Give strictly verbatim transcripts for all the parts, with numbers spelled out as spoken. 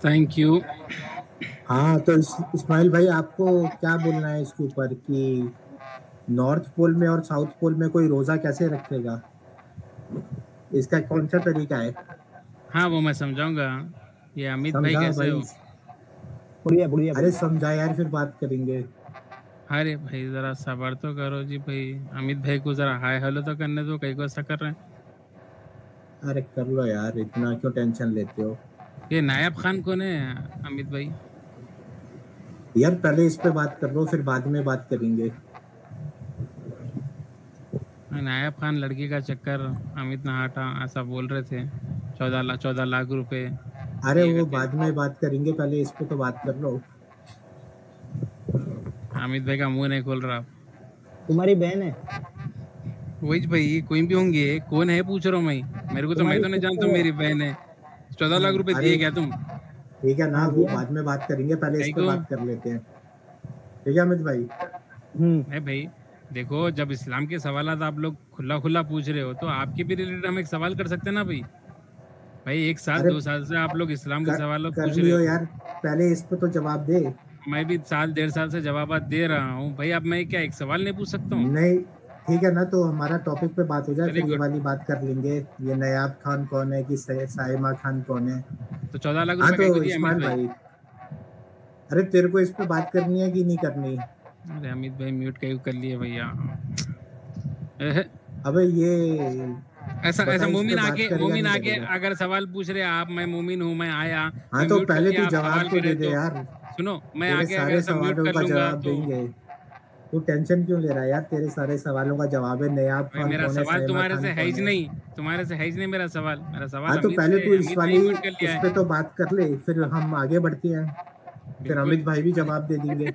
Thank you. हाँ तो इस, इस्माइल भाई आपको क्या बोलना है इसके ऊपर कि नॉर्थ पोल में और साउथ पोल में कोई रोजा कैसे रखेगा? इसका कौन सा तरीका है? हाँ, वो मैं समझाऊंगा। ये अमित भाई समझा कैसे भाई। हो? बढ़िया बढ़िया अरे बढ़िया। समझा यार, फिर बात करेंगे। अरे भाई जरा सबर तो करो जी भाई। अमित भाई को जरा हाय हेलो तो करने दो, कहीं को ऐसा कर रहे हैं। अरे कर लो यार, इतना क्यों टेंशन लेते हो? ये नायब खान कौन है अमित भाई? यार पहले इस पे बात कर लो, फिर बाद में बात करेंगे। नायब खान लड़की का चक्कर अमित नहाटा ऐसा बोल रहे थे। चौदह लाख चौदह लाख रुपए अरे दिएगा वो तेरे बाद को। में बात करेंगे, पहले इस पे तो बात कर लो। अमित भाई का मुंह नहीं खोल रहा। तुम्हारी बहन है? वही भाई, कोई भी होंगे, कौन है पूछ रहा हूँ मैं। मेरे को तो, मैं तुम्हारी तो नहीं जानता सिस्टर है? मेरी बहन है। चौदह लाख रुपए अरे दिए क्या तुम? ठीक है ना, हाँ वो दिया। बाद में बात करेंगे, पहले इस कहीं पे को बात कर लेते हैं। ठीक है अमित भाई। हम्म। नहीं भाई, देखो जब इस्लाम के सवालात आप लोग खुला खुला पूछ रहे हो तो आपके भी रिलेटेड हम एक सवाल कर सकते हैं ना भाई। भाई एक साल अरे दो साल से आप लोग इस्लाम के कर, सवाल कर पूछ रहे लियो हो। यार, पहले इस पे तो जवाब दे। मैं भी साल डेढ़ साल से जवाब दे रहा हूँ भाई। अब मैं क्या एक सवाल नहीं पूछ सकता हूँ? नहीं ठीक है ना, तो हमारा टॉपिक पे बात हो जाए, वेरी फिर ये गुड। वाली बात कर लेंगे। ये नयाब खान कौन है कि सा- साइमा खान कौन है? तो चौदह लाख हाँ रुपए तो कहीं को दिया अमित इस्माइल भाई? भाई, अरे तेरे को इस पे बात करनी है कि नहीं करनी? अरे अमित भाई म्यूट कहीं को कर लिए भैया। एहे, अबे ये ऐसा ऐसा बता, इस पे मोमिन बात आके करेगा मोमिन नहीं आके करेगा? अगर सवाल पूछ रहे आप, मैं मोमिन हूँ, मैं आया, हाँ मैं तो म्यूट कर पहले लिया, तू आप जवाब सवाल तो कर दे रहे दे तो यार। सुनो, मैं तेरे आके सारे अगर सब म्यूट सवालों कर का लूंगा जवाब तो। देंगे। तू टेंशन क्यों ले रहा है यार? तेरे सारे सवालों का जवाब है। नयाब भाई खान मेरा कौन है, सवाल साइमा तुम्हारे खान से है कौन ही है? नहीं। तुम्हारे से है ही नहीं मेरा सवाल। मेरा हाँ सवाल तो अमित पहले से, तू इस अमित ने वाली, ही म्यूट कर लिया इस है। पे तो बात कर ले, फिर हम आगे बढ़ते हैं। फिर बिल्कुल। अमित भाई भी जवाब दे देंगे।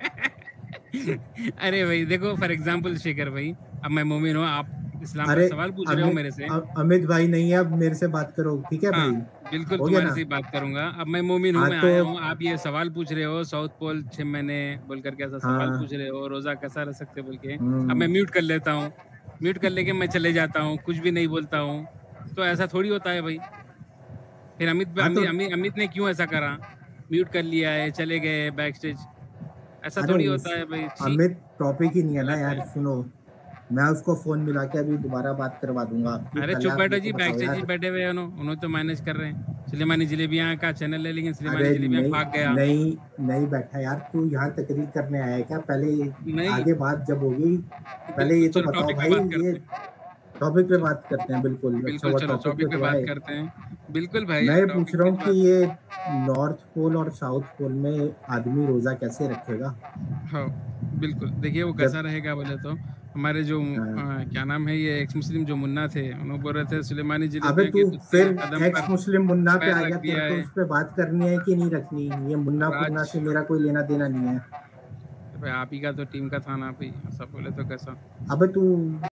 अरे भाई देखो, फॉर एग्जांपल शेखर भाई, अब मैं मोमिन हूँ, आप इस्लाम का अरे सवाल पूछ रहे हो अमित मेरे से। अ- अमित भाई नहीं है, अब मेरे से बात करो, ठीक है हाँ, भाई? बिल्कुल हो गया तुम्हारे ना? से ही बात करूंगा। अब मैं मोमिन हूँ, हाँ मैं तो आया हूँ, आप ये सवाल पूछ रहे हो साउथ पोल छह महीने बोल करके ऐसा सवाल पूछ हाँ। रहे हो, रोजा कैसा रह सकते बोल के। अब मैं हम्म। म्यूट कर लेता हूँ। म्यूट कर लेके मैं चले जाता हूँ, कुछ भी नहीं बोलता हूँ। तो ऐसा थोड़ी होता है भाई। फिर अमित हाँ तो अमित अमित, अमित ने क्यों ऐसा करा? म्यूट कर लिया है, चले गए बैक स्टेज। ऐसा अरे थोड़ी इस होता है भाई, छी। अमित टॉपिक ही नहीं है ना गलत है। यार, सुनो। मैं उसको फोन मिला के अभी दोबारा बात करवा दूंगा। तू अरे पहले चुप आप बैठो मेरे को जी, बैक बताओ स्टेज ही यार। बैठे हुए हैं उन्होंने उन्होंने तो मैनेज कर रहे हैं। सुलेमानी जलेबियां का चैनल है, लेकिन सुलेमानी अरे जलेबियां नहीं, भाग गया। नहीं नहीं बैठा यार, तू यहाँ तकरीर करने आया है क्या? पहले नहीं। आगे बात जब होगी, पहले बिल्कुल, ये तो चलो बताओ टॉपिक पे भाई। बात ये करते हैं। टॉपिक पे चलो, बात करते हैं, बिल्कुल। अच्छा बिल्कुल हुआ चलो टॉपिक पे टॉपिक पे तो बात आए। करते हैं। बिल्कुल भाई, मैं ये पूछ टॉपिक रहा पे हूँ ही कि बात। ये नॉर्थ पोल और साउथ पोल में आदमी रोजा कैसे रखेगा? हाँ, बिल्कुल। देखिए वो कैसा जब रहेगा बोले तो, हमारे जो हाँ। अ, क्या नाम है, ये एक्स मुस्लिम जो मुन्ना थे, उन्होंने बोल रहे थे सुलेमानी अबे जलेबियां तू के दूसरे फिर कदम एक्स पर मुस्लिम मुन्ना पे पैर आ रख गया, तेरे दिया को है। उस पे बात करनी है कि नहीं रखनी? ये मुन्ना फुन्ना राज, से मेरा कोई लेना देना नहीं है। भाई आप ही का तो टीम का था ना भाई, ऐसा बोले तो कैसा? अबे तू